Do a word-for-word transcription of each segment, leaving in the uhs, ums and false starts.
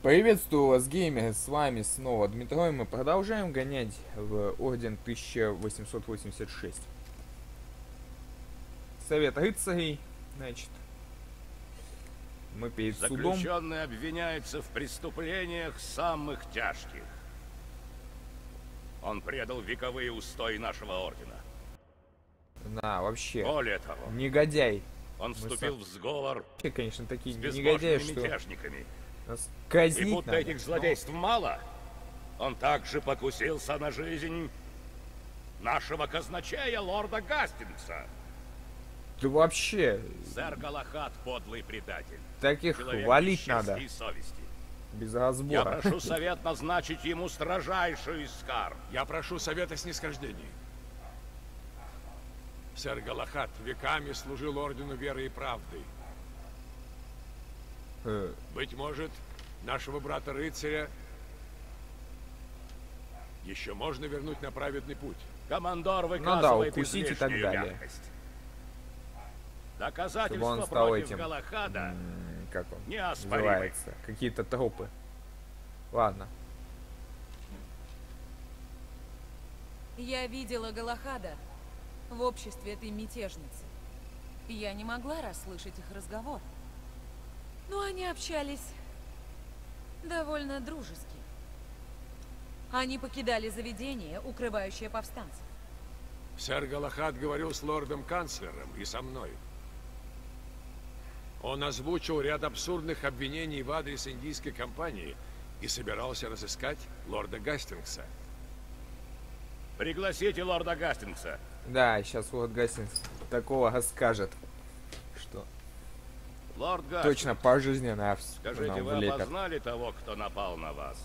Приветствую вас, геймеры, с вами снова Дмитрий, и мы продолжаем гонять в Орден тысяча восемьсот восемьдесят шесть. Совет рыцарей, значит, мы перед судом. Заключенный обвиняется в преступлениях самых тяжких. Он предал вековые устои нашего ордена. Да, вообще, более того, негодяй. Он вступил со... в сговор, вообще, конечно, такие с негодяи, что мятежниками. Нас казнить И будто надо. этих злодейств Но... мало, он также покусился на жизнь нашего казначея, лорда Гастингса. Да вообще... Сэр Галахад — подлый предатель. Таких Человек валить надо. И совести. Без разбора. Я прошу совет назначить ему строжайшую из кар. Я прошу совета снисхождений. Сэр Галахад веками служил ордену веры и правды. Э. Быть может, нашего брата-рыцаря еще можно вернуть на праведный путь. Командор выказывает ну да, укусить и так далее. Мягкость. Доказательства Чтобы он стал против этим, Галахада как он неоспоримы. называется, какие-то тропы. Ладно. Я видела Галахада в обществе этой мятежницы. Я не могла расслышать их разговор. Но они общались довольно дружески. Они покидали заведение, укрывающее повстанцев. Сэр Галахад говорил с лордом-канцлером и со мной. Он озвучил ряд абсурдных обвинений в адрес индийской компании и собирался разыскать лорда Гастингса. Пригласите лорда Гастингса. Да, сейчас лорд Гастингс такого расскажет, что лорд Гастингс, точно пожизненно скажите, нам вы влепят. опознали того, кто напал на вас?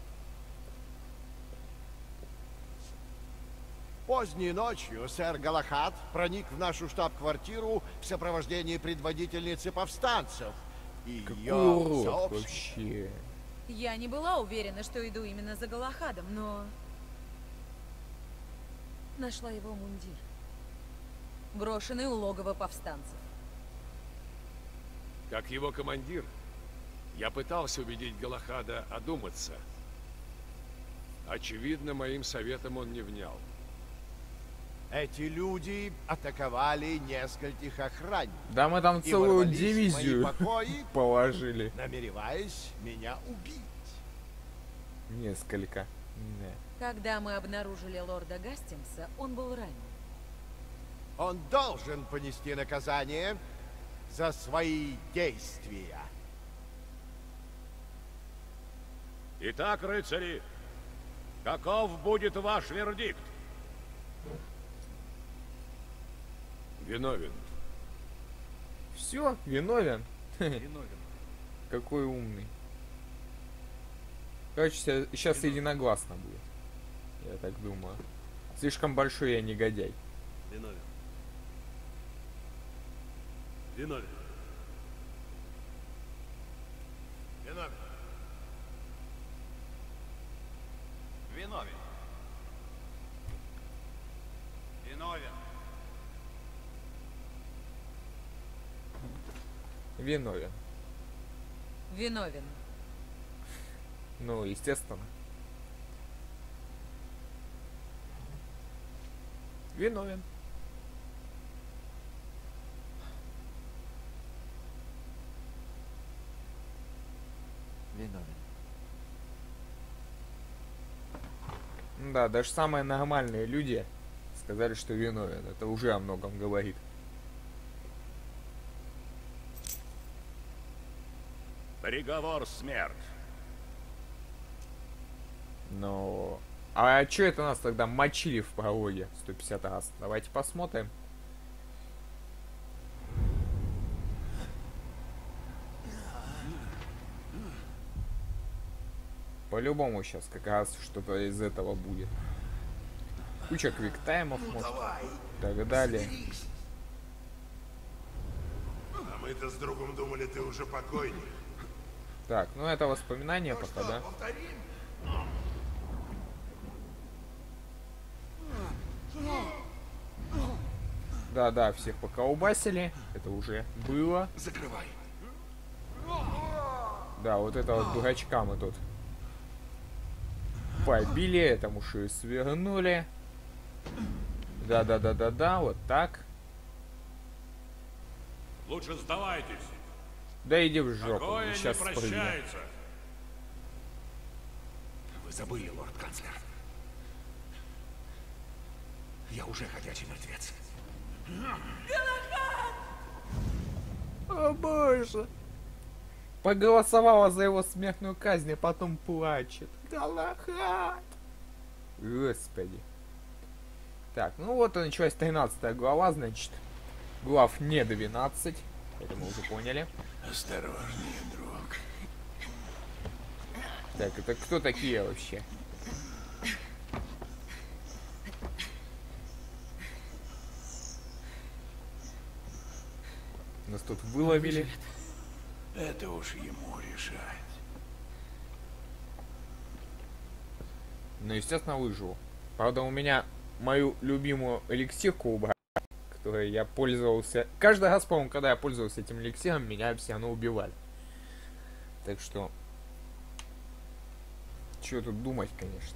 Поздней ночью сэр Галахад проник в нашу штаб-квартиру в сопровождении предводительницы повстанцев и Какой ее урод сообщников. вообще. Я не была уверена, что иду именно за Галахадом, но... нашла его мундир. Брошенный у логова повстанцев. Как его командир, я пытался убедить Галахада одуматься. Очевидно, моим советом он не внял. Эти люди атаковали нескольких охранников. Да мы там и целую ворвались в мои дивизию покои, положили. намереваясь меня убить. Несколько. Да. Когда мы обнаружили лорда Гастингса, он был ранен. Он должен понести наказание за свои действия. Итак, рыцари, каков будет ваш вердикт? Виновен. Все, виновен. Виновен. Какой умный. Короче, сейчас единогласно будет. Я так думаю. Слишком большой я негодяй. Виновен. Виновен. Виновен. Виновен. Виновен. Виновен. Виновен. Ну, естественно. Виновен. Виновен. Да, даже самые нормальные люди сказали, что виновен. Это уже о многом говорит. Приговор смерть. Но... А чё это нас тогда мочили в прологе сто пятьдесят раз? Давайте посмотрим. По-любому сейчас как раз что-то из этого будет. Куча квиктаймов, Ну, может, давай, и так далее. соберись. А мы-то с другом думали, ты уже покойник. Так, ну это воспоминания Ну пока, что, да? повторим? Да-да, всех пока убасили. Это уже было. Закрывай. Да, вот это вот дурачка мы тут побили, этому шею свернули. Да-да-да-да-да, вот так. Лучше сдавайтесь. Да иди в жопу, Такое сейчас не спрыгну. прощается. Вы забыли, лорд-канцлер. Я уже ходячий мертвец. О боже. Проголосовала за его смертную казнь, а потом плачет. Галахад. Господи. Так, ну вот и началась тринадцатая глава, значит. Глав не двенадцать. Это мы уже поняли. Осторожнее, друг. Так, это кто такие вообще? Нас тут выловили. Это уж ему решать. Ну, естественно, выжил. Правда, у меня мою любимую эликсирку убрали, которой я пользовался. Каждый раз, по-моему, когда я пользовался этим эликсиром, меня все равно убивали. Так что... Чего тут думать, конечно.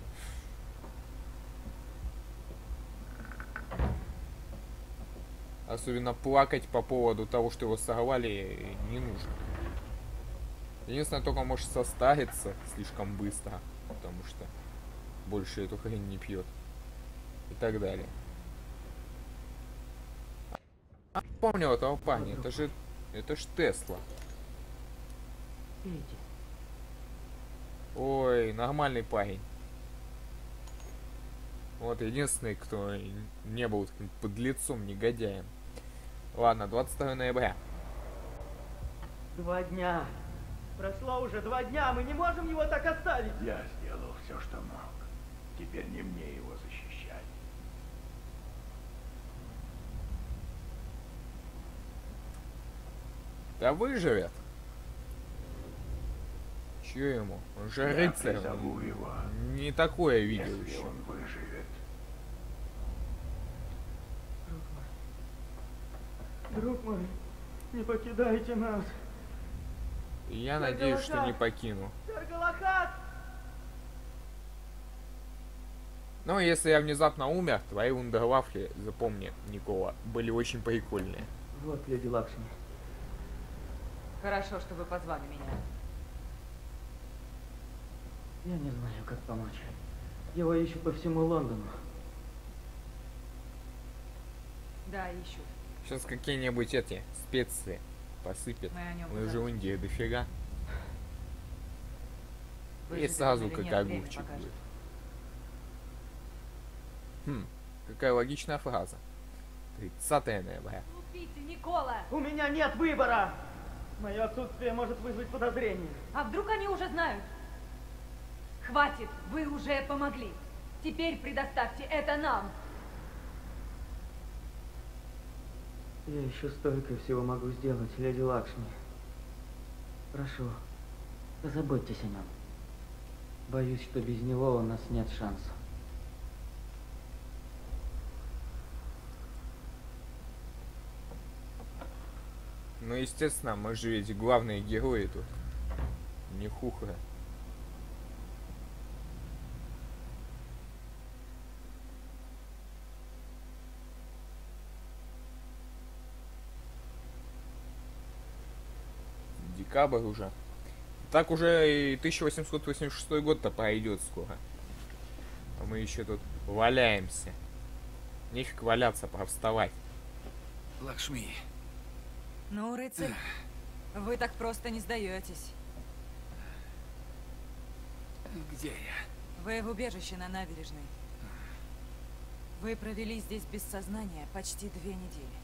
Особенно плакать по поводу того, что его сорвали, не нужно. Единственное, только может состариться слишком быстро, потому что больше эту хрень не пьет. И так далее. А, помню этого парня, это же... Это ж Тесла. Ой, нормальный парень. Вот единственный, кто не был таким подлецом, негодяем. Ладно, двадцать второго ноября. Два дня. Прошло уже два дня, мы не можем его так оставить. Я сделал все, что мог. Теперь не мне его защищать. Да выживет. Чё ему? Он же Я рыцарь. призову Он его, не такое видел если еще. он выживет. Друг мой, не покидайте нас. И я Я надеюсь, что не Галахад. покину. Сэр Галахад! Но если я внезапно умер, твои вундервафли, запомни, Никола, были очень прикольные. Вот, леди Лакшми. Хорошо, что вы позвали меня. Я не знаю, как помочь. Его ищут по всему Лондону. Да, ищут. Сейчас какие-нибудь эти специи посыпят. Мы о нем Мы же в Индии дофига. И Выживет сразу он или как нет, время огурчик покажет. будет. Хм, какая логичная фраза. тридцатого ноября. Убийцы, Никола! У меня нет выбора! Мое отсутствие может вызвать подозрение. А вдруг они уже знают? Хватит, вы уже помогли. Теперь предоставьте это нам. Я еще столько всего могу сделать, леди Лакшми. Прошу, позаботьтесь о нем. Боюсь, что без него у нас нет шанса. Ну, естественно, мы же ведь главные герои тут. Не хухры. Декабрь уже. Так уже и тысяча восемьсот восемьдесят шестой год-то пройдет скоро. А мы еще тут валяемся. Нефиг валяться, пора вставать. Лакшми, Ну, рыцарь, вы так просто не сдаетесь. где я? Вы в убежище на набережной. Вы провели здесь без сознания почти две недели.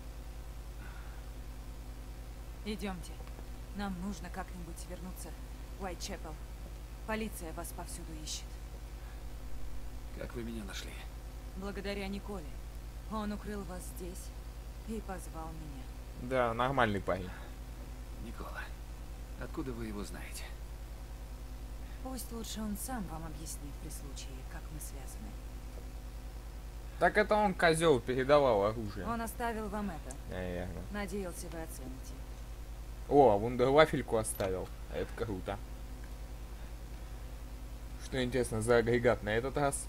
Идемте. Нам нужно как-нибудь вернуться в Уайтчепел. Полиция вас повсюду ищет. Как вы меня нашли? Благодаря Николе. Он укрыл вас здесь и позвал меня. Да, нормальный парень. Никола, откуда вы его знаете? Пусть лучше он сам вам объяснит при случае, как мы связаны. Так это он, козел, передавал оружие. Он оставил вам это. Наверное. Надеялся, вы оцените. О, вундервафельку оставил. Это круто. Что интересно за агрегат на этот раз?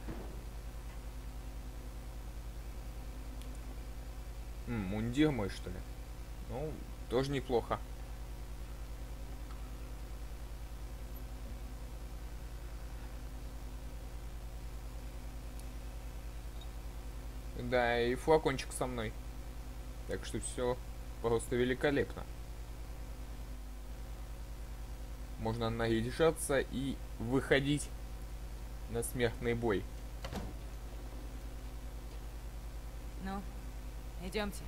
М, мундир мой, что ли? Ну, тоже неплохо. Да, и флакончик со мной. Так что все просто великолепно. Можно наряжаться и выходить на смертный бой. Ну, идемте.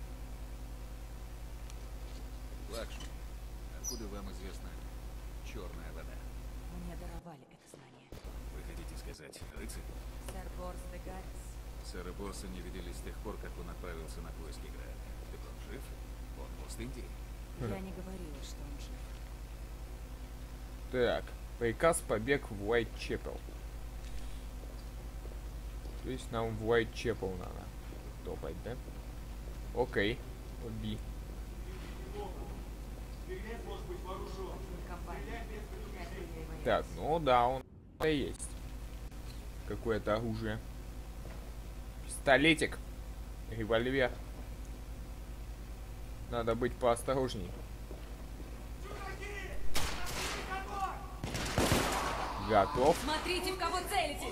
Лакшми, откуда вам известна черная вода? Мне даровали это знание. Вы хотите сказать, рыцарь? Сэр Борс де Гаррис. Сэра Борса не видели с тех пор, как он отправился на поиски Граля. Так он жив? Он в Ост-Индии? Я не говорила, что он жив. Так, приказ побег в Уайтчепел. То есть нам в Уайтчепел надо топать, да? Окей, убей. Так, ну да, он есть. Какое-то оружие. Пистолетик. Револьвер. Надо быть поосторожней. Готов. Смотрите, в кого целитесь!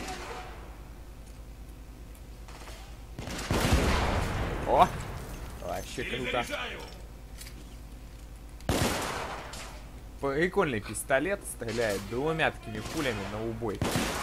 О! Вообще круто. Прикольный пистолет, стреляет двумя такими пулями на убой.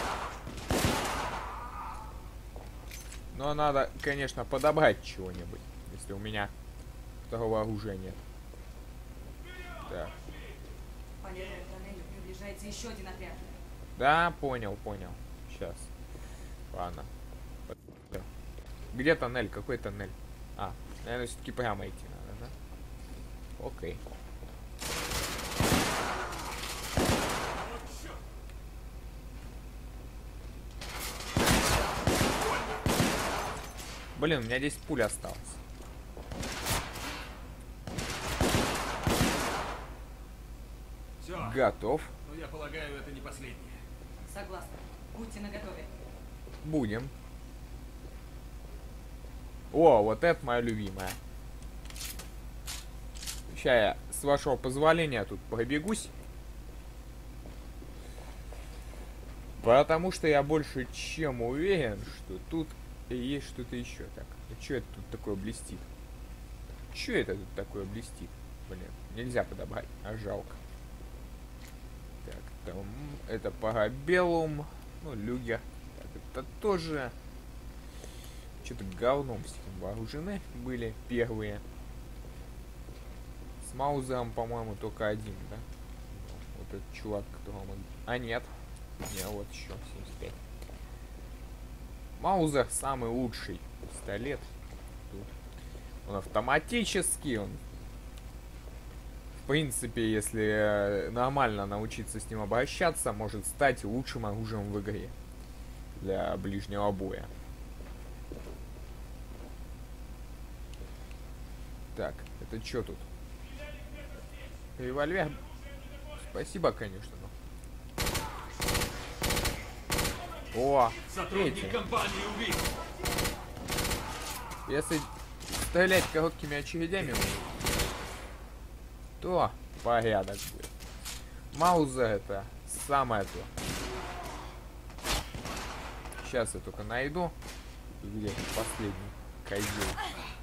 Но надо, конечно, подобрать чего-нибудь, если у меня второго оружия нет. Так. По левому тоннелю приближается еще один отряд. Да, понял, понял. Сейчас. Ладно. Где тоннель? Какой тоннель? А, наверное, все-таки прямо идти надо, да? Окей. Блин, у меня десять пуль осталось. Все. Готов. Ну, я полагаю, это не последнее. Согласна. Будьте наготове. Будем. О, вот это моя любимая. Сейчас я, с вашего позволения, тут пробегусь. Потому что я больше чем уверен, что тут есть что-то еще. Так, а что это тут такое блестит? Что это тут такое блестит? Блин, нельзя подобрать, а жалко. Так, там это парабеллум. Ну, люгер. Так, это тоже... Что-то говном с этим вооружены были первые. С Маузером, по-моему, только один, да? Вот этот чувак, которого мы... А, нет. Не, вот еще семьдесят пять. Маузер самый лучший пистолет. Тут. Он автоматический, он... В принципе, если нормально научиться с ним обращаться, может стать лучшим оружием в игре. Для ближнего боя. Так, это что тут? Револьвер. Спасибо, конечно, но... О, сотрудник компании убит. Если стрелять короткими очередями, то порядок будет. Маузер это самое то. Сейчас я только найду. Где последний козел.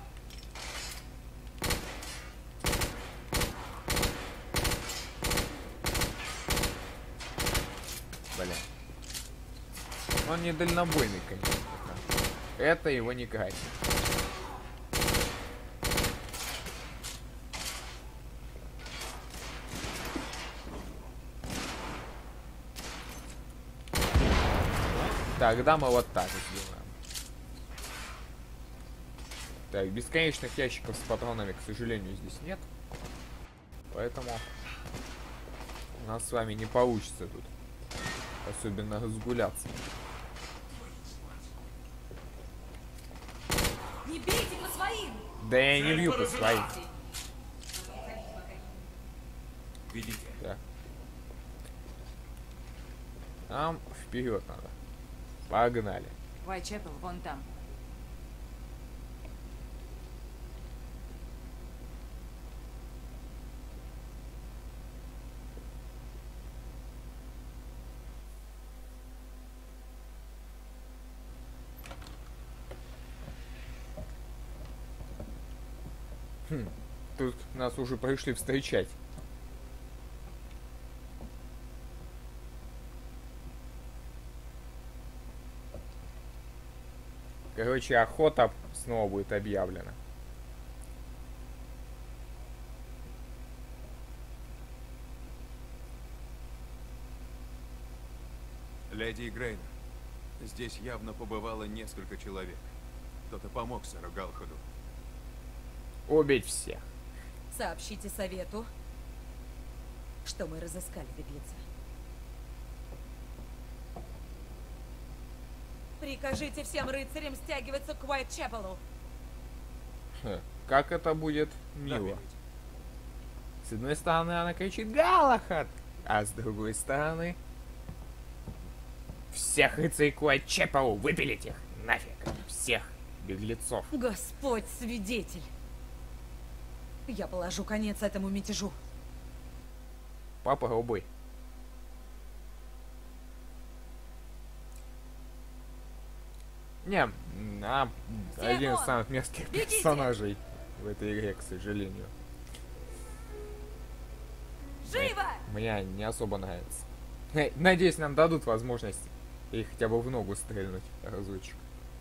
Бля. Он не дальнобойный, конечно. Это его не грать. Тогда мы вот так сделаем. Так, бесконечных ящиков с патронами, к сожалению, здесь нет. Поэтому у нас с вами не получится тут особенно разгуляться. Не бейте по своим! Да я не бью по своим. Ведите. Так. Нам вперед надо. Погнали. Уайтчепел вон там. Хм, тут нас уже пришли встречать. Короче, охота снова будет объявлена. Леди Грейнер, здесь явно побывало несколько человек. Кто-то помог сэру Галахаду. Убить всех. Сообщите совету, что мы разыскали беглеца. Прикажите всем рыцарям стягиваться к Уайтчепелу. Хе, как это будет Да, мило. миледи. С одной стороны она кричит «Галахад!», а с другой стороны... Всех рыцарей к Уайтчепелу! Выпилить их! Нафиг! Всех беглецов! Господь свидетель. Я положу конец этому мятежу. Попробуй. Не, она Все один из вон! самых мерзких Бегите! персонажей в этой игре, к сожалению. Живо! Мне не особо нравится. Э, Надеюсь, нам дадут возможность ей хотя бы в ногу стрельнуть разочек.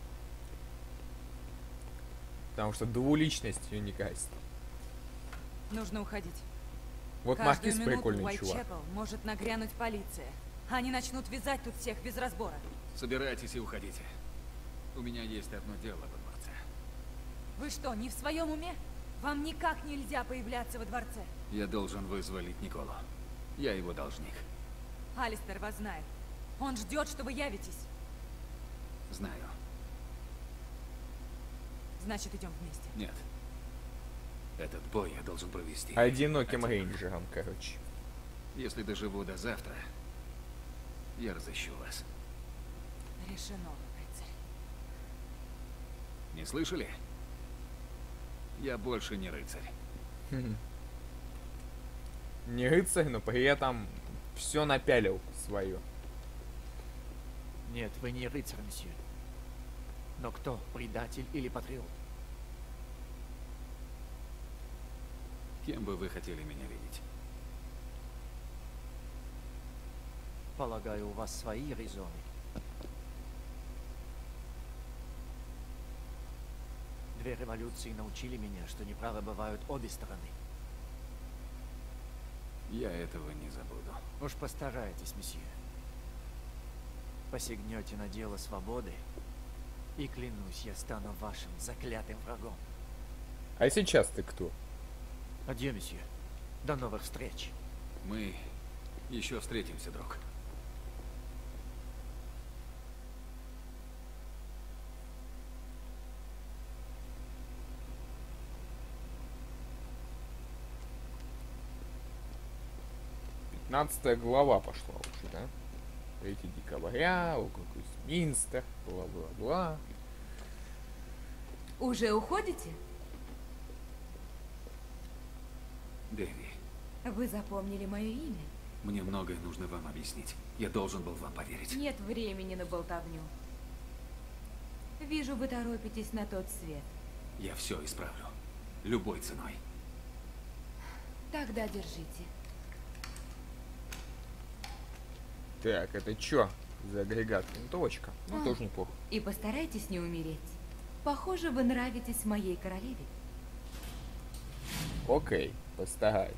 Потому что двуличность ее не красит. Нужно уходить. Вот Каждую Маркиз минуту прикольный чувак. Уайтчепел может нагрянуть полиция. Они начнут вязать тут всех без разбора. Собирайтесь и уходите. У меня есть одно дело во дворце. Вы что, не в своем уме? Вам никак нельзя появляться во дворце. Я должен вызволить Николу. Я его должник. Алистер вас знает. Он ждет, что вы явитесь. Знаю. Значит, идем вместе. Нет. Этот бой я должен провести. Одиноким один. рейнджером, короче. Если доживу до завтра, я разыщу вас. Решено, рыцарь. Не слышали? Я больше не рыцарь. Не рыцарь, но при этом все напялил свое. Нет, вы не рыцарь, месье. Но кто, предатель или патриот? Кем бы вы хотели меня видеть? Полагаю, у вас свои резоны. Две революции научили меня, что неправы бывают обе стороны. Я этого не забуду. Уж постарайтесь, месье. Посягнете на дело свободы, и клянусь, я стану вашим заклятым врагом. А сейчас ты кто? Адьё, месье. До новых встреч. Мы еще встретимся, друг. пятнадцатая глава пошла уже, да? третьего декабря, округ Минстер, бла-бла-бла. Уже уходите? Дэви, Вы запомнили мое имя? мне многое нужно вам объяснить. Я должен был вам поверить. Нет времени на болтовню. Вижу, вы торопитесь на тот свет. Я все исправлю. Любой ценой. Тогда держите. Так, это чё за агрегат? Винтовочка. Ну, А. тоже неплохо. И постарайтесь не умереть. Похоже, вы нравитесь моей королеве. Окей, постараюсь.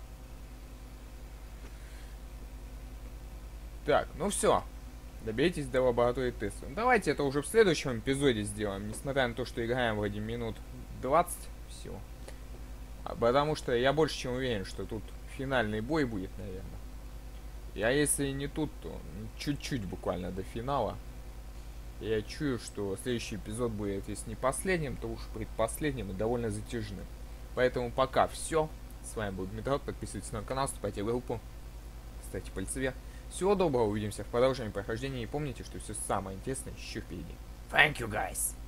Так, ну все. Добейтесь до лаборатории теста. Давайте это уже в следующем эпизоде сделаем, несмотря на то, что играем вроде минут двадцать всего. А потому что я больше чем уверен, что тут финальный бой будет, наверное. Я если не тут, то чуть-чуть буквально до финала. Я чую, что следующий эпизод будет, если не последним, то уж предпоследним и довольно затяжным. Поэтому пока все. С вами был Дмитров, подписывайтесь на канал, вступайте в группу, ставьте пальцы вверх. Всего доброго, увидимся в продолжении прохождения и помните, что все самое интересное еще впереди. Thank you, guys!